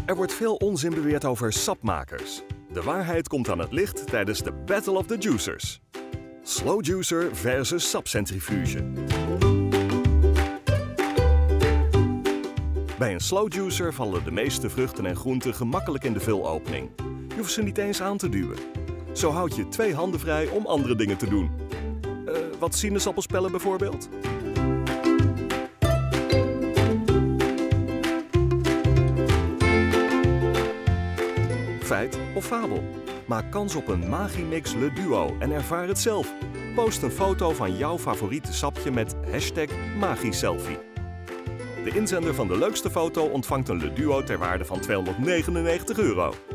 Er wordt veel onzin beweerd over sapmakers. De waarheid komt aan het licht tijdens de Battle of the Juicers. Slow juicer versus sapcentrifuge. Bij een slow juicer vallen de meeste vruchten en groenten gemakkelijk in de vulopening. Je hoeft ze niet eens aan te duwen. Zo houd je 2 handen vrij om andere dingen te doen. Wat sinaasappelspellen bijvoorbeeld? Feit of fabel? Maak kans op een Magimix Le Duo en ervaar het zelf. Post een foto van jouw favoriete sapje met #Magiselfie. De inzender van de leukste foto ontvangt een Le Duo ter waarde van €299.